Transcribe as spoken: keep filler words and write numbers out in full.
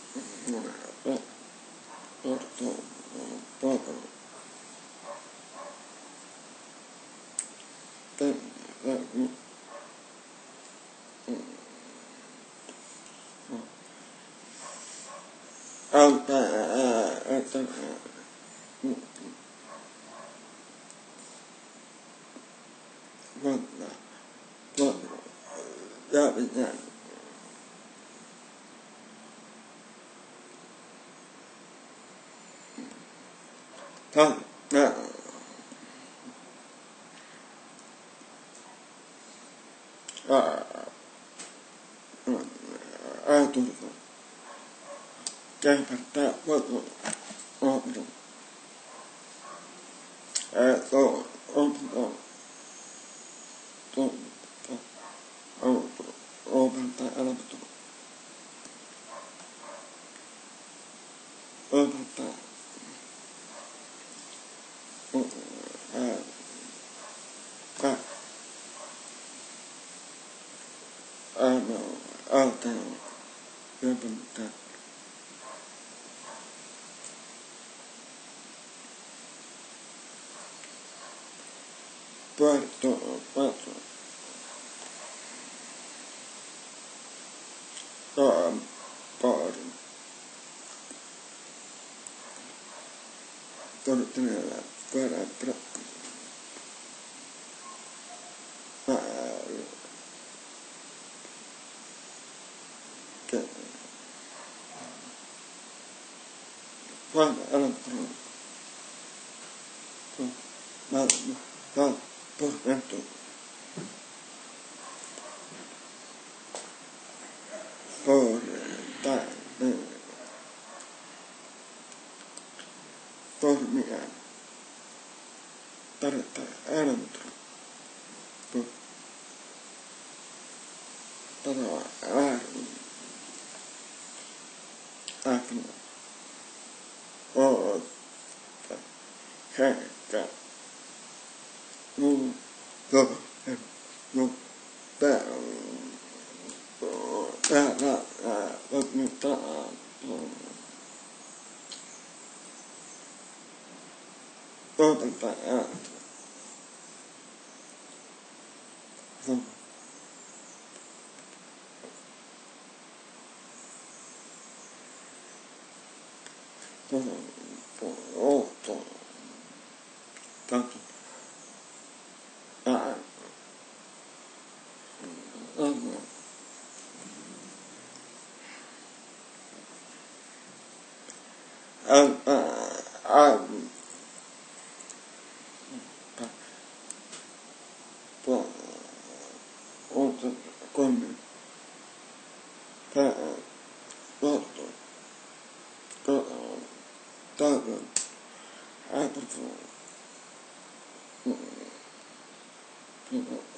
That was that. Talk now. Uh, I do it. That that was open. Uh, so open up. Don't open the elevator. Open that. Uh, that. I know. Out down. Open that. Bright door. Bright door. Um, pardon. Don't do that. But I put get one electron. Not not put into for that for me that element. But but I I can or can get move go and move down. That that uh let me down. Open that out. So oh oh that uh um um uh um well also come that well that that I prefer